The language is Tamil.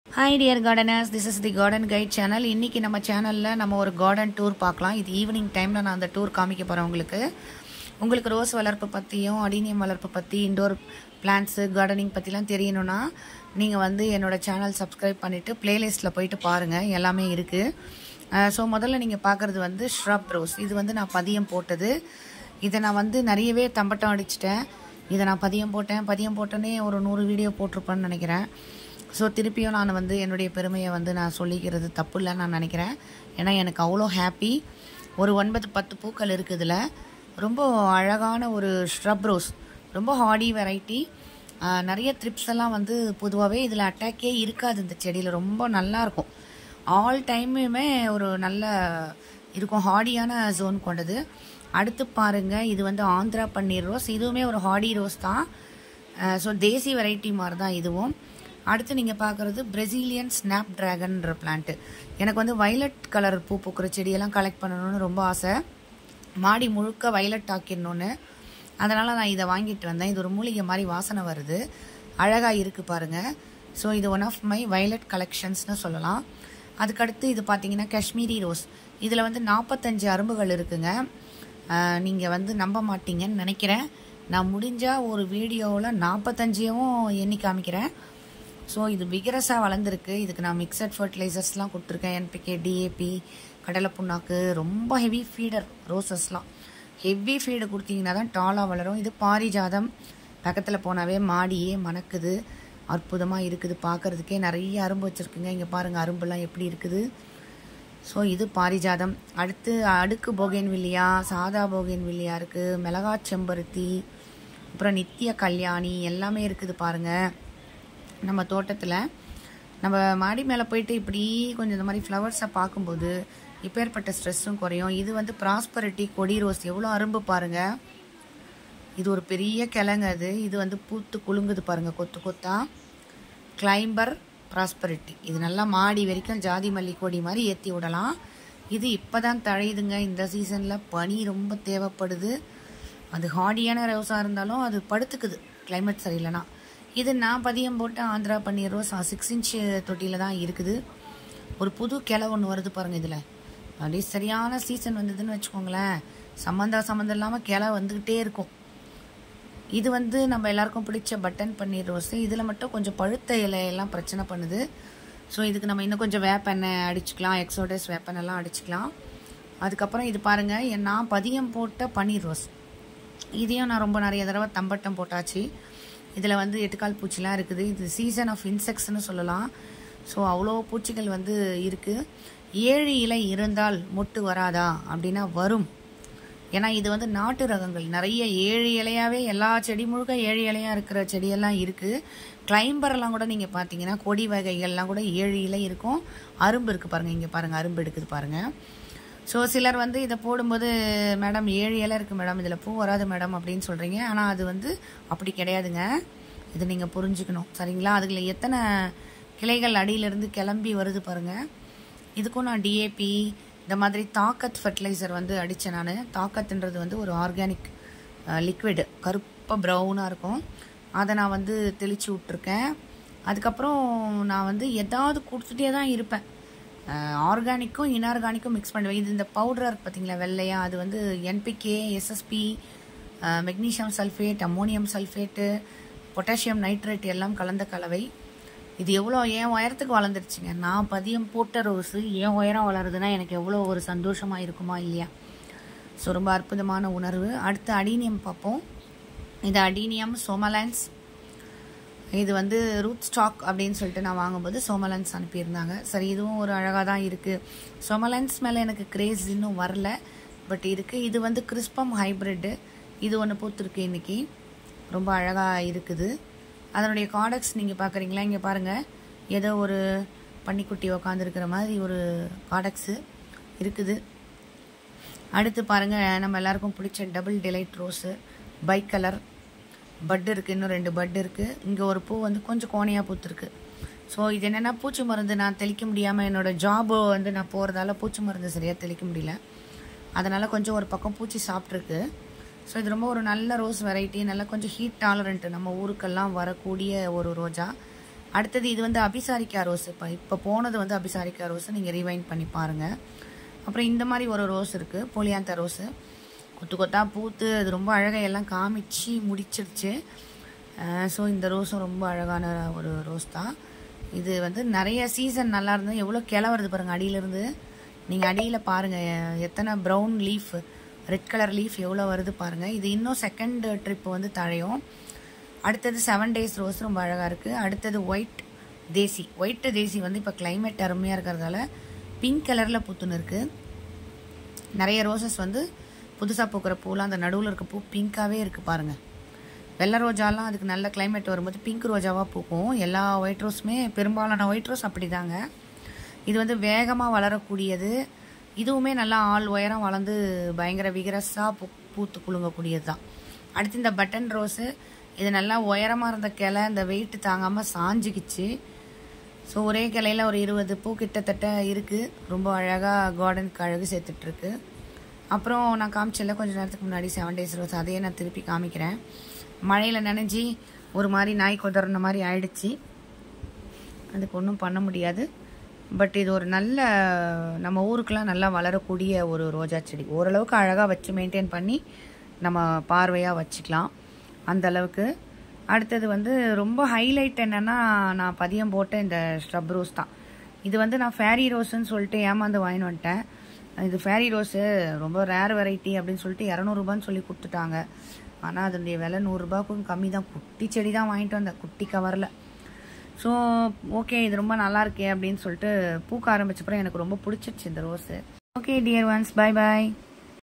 Hi dear gardeners, this is the garden guide channel. இன்னைக்கு நம்ம சேனல்ல நம்ம ஒரு garden tour பார்க்கலாம். இது ஈவினிங் டைம்ல நான் அந்த டூர் காமிக்க போறேன் உங்களுக்கு ரோஸ் வளர்ப்பு பத்தியும் அடினியம் வளர்ப்பு பத்தி இன்டோர் பிளான்ட்ஸ் கார்டனிங் பத்திலாம் தெரியணும்னா நீங்க வந்து என்னோட சேனல் சப்ஸ்கிரைப் பண்ணிட்டு பிளேலிஸ்ட்ல போய்ட்டு பாருங்க. எல்லாமே இருக்கு. சோ முதல்ல நீங்க பார்க்கிறது வந்து shrub rose. இது வந்து நான் பதியம் போட்டது. இத நான் வந்து நிறையவே தம்பட்டம் அடிச்சிட்டேன். இத நான் பதியம் போட்டனே ஒரு 100 வீடியோ போட்டுருப்பேன்னு நினைக்கிறேன். ஸோ திருப்பியும் நான் வந்து என்னுடைய பெருமையை வந்து நான் சொல்லிக்கிறது தப்பு இல்லைன்னு நான் நினைக்கிறேன். ஏன்னா எனக்கு அவ்வளோ ஹாப்பி. ஒரு 9-10 பூக்கள் இருக்குது இதில். ரொம்ப அழகான ஒரு ஷ்ரப் ரோஸ், ரொம்ப ஹார்டி வெரைட்டி. நிறைய த்ரிப்ஸ் எல்லாம் வந்து பொதுவாகவே இதில் அட்டாக்கே இருக்காது. இந்த செடியில் ரொம்ப நல்லாயிருக்கும். ஆல் டைமுமே ஒரு நல்ல இருக்கும், ஹார்டியான ஜோன் கொண்டது. அடுத்து பாருங்கள், இது வந்து ஆந்திரா பன்னீர் ரோஸ். இதுவுமே ஒரு ஹார்டி ரோஸ் தான். ஸோ தேசி வெரைட்டி மாதிரி தான் இதுவும். அடுத்து நீங்கள் பார்க்குறது பிரசீலியன் ஸ்னாப் ட்ராகன்ற பிளான்ட்டு. எனக்கு வந்து வைலட் கலர் பூ பூக்கிற செடியெல்லாம் கலெக்ட் பண்ணணும்னு ரொம்ப ஆசை. மாடி முழுக்க வைலட் ஆக்கிடணுன்னு. அதனால் நான் இதை வாங்கிட்டு வந்தேன். இது ஒரு மூலிகை மாதிரி வாசனை வருது, அழகாக இருக்குது பாருங்கள். ஸோ இது ஒன் ஆஃப் மை வைலட் கலெக்ஷன்ஸ்னு சொல்லலாம். அதுக்கடுத்து இது பார்த்தீங்கன்னா காஷ்மீரி ரோஸ். இதில் வந்து 45 அரும்புகள் இருக்குங்க. நீங்கள் வந்து நம்ப மாட்டீங்கன்னு நினைக்கிறேன். நான் முடிஞ்சால் ஒரு வீடியோவில் 45யும் எண்ணி காமிக்கிறேன். ஸோ இது விகரஸாக வளர்ந்துருக்கு. இதுக்கு நான் மிக்சட் ஃபர்டிலைசர்ஸ்லாம் கொடுத்துருக்கேன். NPK, DAP, கடலை புண்ணாக்கு. ரொம்ப ஹெவி ஃபீடர் ரோசஸ்லாம். ஹெவி ஃபீடு கொடுத்தீங்கன்னா தான் டாலாக வளரும். இது பாரிஜாதம். பக்கத்தில் போனாவே மாடியே மணக்குது. அற்புதமாக இருக்குது பார்க்குறதுக்கே. நிறைய அரும்பு வச்சுருக்குங்க. இங்கே பாருங்கள் அரும்புலாம் எப்படி இருக்குது. ஸோ இது பாரிஜாதம். அடுத்து அடுக்கு போகேன்வில்லியா, சாதா போகேன்வில்லியா இருக்குது, மிளகா செம்பருத்தி, அப்புறம் நித்திய கல்யாணி எல்லாமே இருக்குது பாருங்கள். நம்ம தோட்டத்தில் நம்ம மாடி மேலே போயிட்டு இப்படி கொஞ்சம் இந்த மாதிரி ஃப்ளவர்ஸை பார்க்கும்போது இப்பேற்பட்ட ஸ்ட்ரெஸ்ஸும் குறையும். இது வந்து ப்ராஸ்பரிட்டி கொடி ரோஸ். எவ்வளோ அரும்பு பாருங்கள். இது ஒரு பெரிய கிழங்கு. இது வந்து பூத்து குலுங்குது பாருங்கள், கொத்து கொத்தா. Climber prosperity. இது நல்லா மாடி வரைக்கும் ஜாதி மல்லி கொடி மாதிரி ஏற்றி விடலாம். இது இப்போ தான் தழையுதுங்க. இந்த சீசனில் பனி ரொம்ப தேவைப்படுது. அது ஹார்டியான ரோஸாக இருந்தாலும் அது படுத்துக்குது கிளைமேட் சரியில்லைனா. இது நான் பதியம் போட்டு ஆந்திரா பன்னீர் ரோஸ் 6 இன்ச் தொட்டியில் தான் இருக்குது. ஒரு புது கிளை ஒன்று வருது பாருங்கள். இதில் அப்படியே சரியான சீசன் வந்ததுன்னு வச்சுக்கோங்களேன், சம்மந்தம் இல்லாமல் கிளை வந்துக்கிட்டே இருக்கும். இது வந்து நம்ம எல்லாருக்கும் பிடிச்ச பட்டன் பன்னீர் ரோஸ். இதில் மட்டும் கொஞ்சம் பழுத்த இலையெல்லாம் பிரச்சனை பண்ணுது. ஸோ இதுக்கு நம்ம இன்னும் கொஞ்சம் வேப்பெண்ணெய் அடிச்சுக்கலாம், எக்ஸோடஸ் வேப்பெண்ணெல்லாம் அடிச்சுக்கலாம். அதுக்கப்புறம் இது பாருங்கள், நான் பதியம் போட்ட பன்னீர் ரோஸ். இதையும் நான் ரொம்ப நிறைய தடவை தம்பட்டம் போட்டாச்சு. இதில் வந்து 8 கால் பூச்சிலாம் இருக்குது. இது சீசன் ஆஃப் இன்செக்ட்ஸ்னு சொல்லலாம். ஸோ அவ்வளோ பூச்சிகள் வந்து இருக்குது. 7 இலை இருந்தால் மொட்டு வராதா அப்படின்னா வரும். ஏன்னா இது வந்து நாட்டு ரகங்கள். நிறைய 7 இலையாகவே எல்லா செடி முழுக்க 7 இலையாக இருக்கிற செடியெல்லாம் இருக்குது. கிளைம்பர்லாம் கூட நீங்கள் பார்த்தீங்கன்னா கொடி வகைகள்லாம் கூட 7 இலை இருக்கும். அரும்பு இருக்குது பாருங்கள். இங்கே பாருங்கள் அரும்பு எடுக்குது பாருங்கள். ஸோ சிலர் வந்து இதை போடும்போது மேடம் 7 இலை இருக்குது மேடம், இதில் பூ வராது மேடம் அப்படின்னு சொல்கிறீங்க. ஆனால் அது வந்து அப்படி கிடையாதுங்க. இது நீங்கள் புரிஞ்சுக்கணும், சரிங்களா? அதுல எத்தனை கிளைகள் அடியிலேருந்து கிளம்பி வருது பாருங்கள். இதுக்கும் நான் DAP இந்த மாதிரி தாக்கத் ஃபர்டிலைசர் வந்து அடித்தேன் நான். தாக்கத்துன்றது வந்து ஒரு ஆர்கானிக் லிக்விடு, கருப்பாக ப்ரௌனாக இருக்கும். அதை நான் வந்து தெளித்து விட்ருக்கேன். அதுக்கப்புறம் நான் வந்து எதாவது கொடுத்துட்டே தான் இருப்பேன். ஆர்கானிக்கும் இன்ஆர்கானிக்கும் மிக்ஸ் பண்ணுவேன். இது இந்த பவுடராக இருக்குது பார்த்தீங்களா வெள்ளையா, அது வந்து NPK, SSP, magnesium sulphate, ammonium sulphate, potassium nitrate எல்லாம் கலந்த கலவை. இது எவ்வளோ என் உயரத்துக்கு வளர்ந்துருச்சுங்க. நான் பதியம் போட்ட ரோஸு என் உயரம் வளருதுன்னா எனக்கு எவ்வளோ ஒரு சந்தோஷமாக இருக்குமா இல்லையா? ஸோ ரொம்ப அற்புதமான உணர்வு. அடுத்து அடீனியம் பார்ப்போம். இது அடீனியம் சோமலன்ஸ். இது வந்து ரூட் ஸ்டாக் அப்படின்னு சொல்லிட்டு நான் வாங்கும்போது சோமலன்ஸ் அனுப்பியிருந்தாங்க. சரி, இதுவும் ஒரு அழகாக தான் இருக்குது. சோமலன்ஸ் மேலே எனக்கு கிரேஸ் இன்னும் வரல, பட் இருக்குது. இது வந்து கிறிஸ்பம் ஹைப்ரிட்டு. இது ஒன்று பூத்துருக்கு இன்றைக்கி, ரொம்ப அழகாக இருக்குது. அதனுடைய காடக்ஸ் நீங்கள் பார்க்குறீங்களா? இங்கே பாருங்கள், ஏதோ ஒரு பன்னிக்குட்டி உக்காந்துருக்கிற மாதிரி ஒரு காடக்ஸு இருக்குது. அடுத்து பாருங்கள், நம்ம எல்லாருக்கும் பிடிச்ச double delight rose, bicolour bud இருக்குது. இன்னும் 2 பட் இருக்குது. இங்கே ஒரு பூ வந்து கொஞ்சம் கோணையாக பூத்துருக்கு. ஸோ இது என்னென்னா பூச்சி மருந்து நான் தெளிக்க முடியாமல், என்னோடய ஜாபு வந்து நான் போகிறதால பூச்சி மருந்து சரியாக தெளிக்க முடியல. அதனால் கொஞ்சம் ஒரு பக்கம் பூச்சி சாப்பிட்ருக்கு. ஸோ இது ரொம்ப ஒரு நல்ல ரோஸ் வெரைட்டி, நல்லா கொஞ்சம் ஹீட் டாலரண்ட்டு, நம்ம ஊருக்கெல்லாம் வரக்கூடிய ஒரு ரோஜா. அடுத்தது இது வந்து அபிசாரிக்கா ரோஸ். இப்போ போனது வந்து அபிசாரிக்கா ரோஸ், நீங்கள் ரீவைண்ட் பண்ணி பாருங்கள். அப்புறம் இந்த மாதிரி ஒரு ரோஸ் இருக்குது, போலியாந்தா ரோஸு. கொத்து கொத்தாக பூத்து அது ரொம்ப அழகாக எல்லாம் காமிச்சு முடிச்சிருச்சு. ஸோ இந்த ரோஸும் ரொம்ப அழகான ஒரு ரோஸ் தான். இது வந்து நிறைய சீசன் நல்லா இருந்தது. எவ்வளோ கிளை வருது பாருங்கள் அடியிலேருந்து. நீங்கள் அடியில் பாருங்கள் எத்தனை brown leaf, red colour leaf எவ்வளோ வருது பாருங்கள். இது இன்னும் செகண்ட் ட்ரிப் வந்து தழையும். அடுத்தது 7 days ரோஸ் ரொம்ப அழகாக இருக்குது. அடுத்தது ஒயிட் தேசி வந்து இப்போ கிளைமேட் அருமையாக இருக்கிறதால பிங்க் கலரில் பூத்துன்னு இருக்குது. நிறைய ரோசஸ் வந்து புதுசாக பூக்கிற பூலாம் அந்த நடுவில் இருக்க பூ பிங்காகவே இருக்குது பாருங்கள். வெள்ளை ரோஜாலாம் அதுக்கு நல்ல கிளைமேட் வரும்போது பிங்க் ரோஜாவாக பூக்கும். எல்லா ஒயிட் ரோஸுமே, பெரும்பாலான ஒயிட் ரோஸ் அப்படி தாங்க. இது வந்து வேகமாக வளரக்கூடியது. இதுவுமே நல்லா ஆள் உயரம் வளர்ந்து பயங்கர விகரஸாக பூத்து குலுங்கக்கூடியது தான். அடுத்து இந்த பட்டன் ரோஸு, இது நல்லா உயரமாக இருந்த கிளை இந்த வெயிட்டு தாங்காமல் சாஞ்சிக்கிச்சு. ஸோ ஒரே கிளையில் ஒரு 20 பூ கிட்டத்தட்ட இருக்குது. ரொம்ப அழகாக கார்டனுக்கு அழகு சேர்த்துட்ருக்கு. அப்புறம் நான் காமிச்சல கொஞ்சம் நேரத்துக்கு முன்னாடி 7 days ரோஸ், அதையே நான் திருப்பி காமிக்கிறேன். மழையில் நனைஞ்சி ஒரு மாதிரி நாய் கொதறின மாதிரி ஆயிடுச்சு. அதுக்கு ஒன்றும் பண்ண முடியாது. பட் இது ஒரு நல்ல, நம்ம ஊருக்கெலாம் நல்லா வளரக்கூடிய ஒரு ரோஜா செடி. ஓரளவுக்கு அழகாக வச்சு மெயின்டைன் பண்ணி நம்ம பார்வையாக வச்சுக்கலாம் அந்த அளவுக்கு. அடுத்தது வந்து ரொம்ப ஹைலைட் என்னென்னா, நான் பதியம் போட்ட இந்த ஸ்ட்ரப் ரோஸ் தான். இது வந்து நான் ஃபேரி ரோஸுன்னு சொல்லிட்டு ஏமாந்து வாங்கிட்டு வந்துட்டேன். இது ஃபேரி ரோஸு ரொம்ப ரேர் வெரைட்டி அப்படின்னு சொல்லிட்டு 200 ரூபான்னு சொல்லி கொடுத்துட்டாங்க. ஆனால் அதனுடைய விலை 100 ரூபாய்க்கும் கம்மி தான். குட்டி செடி தான் வாங்கிட்டு வந்தேன், குட்டி கவரில். ஸோ ஓகே, இது ரொம்ப நல்லா இருக்கே அப்படின்னு சொல்லிட்டு பூக்க ஆரம்பிச்சப்பறம் எனக்கு ரொம்ப பிடிச்சிருச்சு இந்த rose. Okay dear ones, bye பாய்.